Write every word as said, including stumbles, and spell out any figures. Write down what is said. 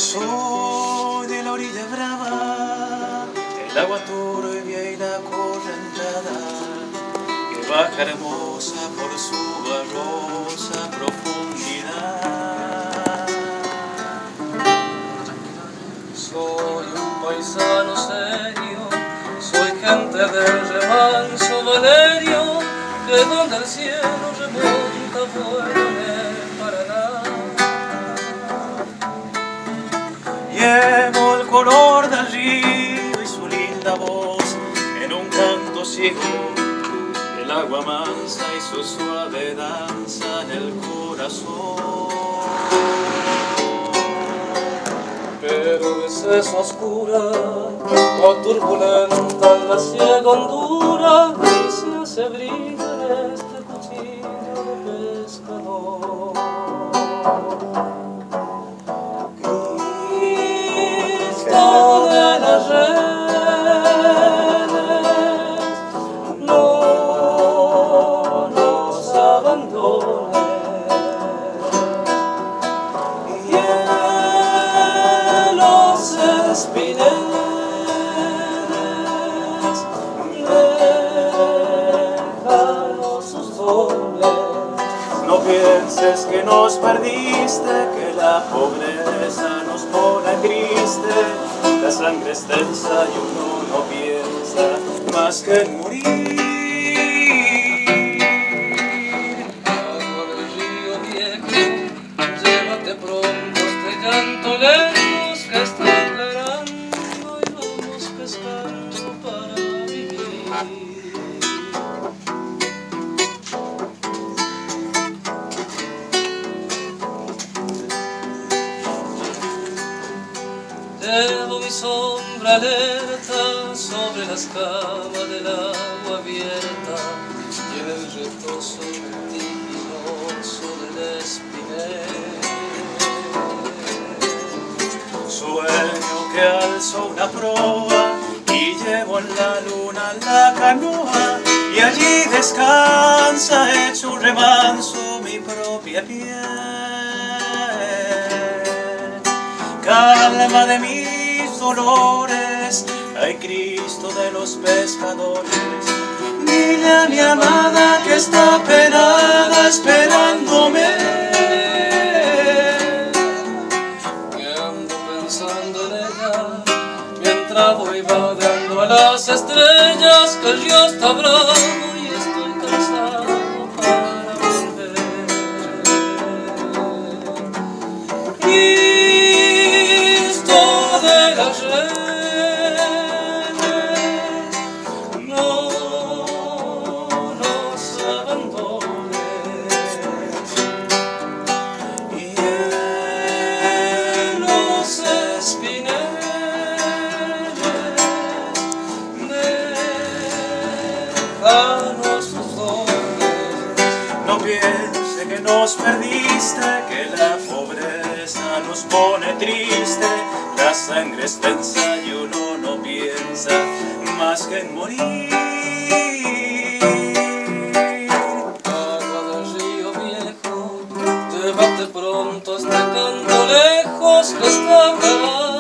Soy de la orilla brava, el agua turbia y la correntada, que baja hermosa por su barrosa profundidad. Soy un paisano serio, soy gente del remanso Valerio, que donde el cielo remonta vuelo en el Paraná. Llevo el color del río y su linda voz en un canto ciego, el agua mansa y su suave danza en el corazón. Pero es esa oscura o turbulenta la ciega hondura que se hace brilla en este cuchillo de pescador. Cristo de las redes, no nos abandones. Espineles, déjanos sus dones. No pienses que nos perdiste, que la pobreza nos pone triste. La sangre es densa y uno no piensa más que en morir. Agua del río viejo, llévate pronto este llanto lejos que está aclarando y vamos pescando para vivir. Llevo mi sombra alerta sobre las camas del agua abierta y en el retozo vertiginoso del espinel. Sueño que alzo una proa y llevo en la luna la canoa, y allí descansa hecho un remanso mi propia piel. Calma de mis dolores, ay Cristo de los pescadores, dile a mi amada que está penada esperándome. Mientras voy vadeando a las estrellas, que el río está bravo y estoy cansado para volver. Cristo de las redes, no nos abandones. Y en los espineles sus dones. No piense que nos perdiste, que la pobreza nos pone triste. La sangre es densa y uno no piensa más que en morir. Agua del río viejo, llévate pronto este canto lejos que está acabado.